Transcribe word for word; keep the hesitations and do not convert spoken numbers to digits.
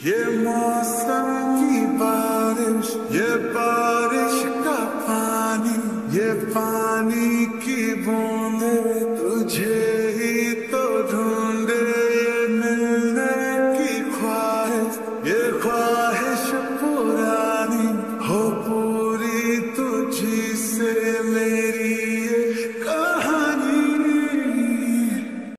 ये मौसम की बारिश, ये बारिश का पानी, ये पानी की बूंदे तुझे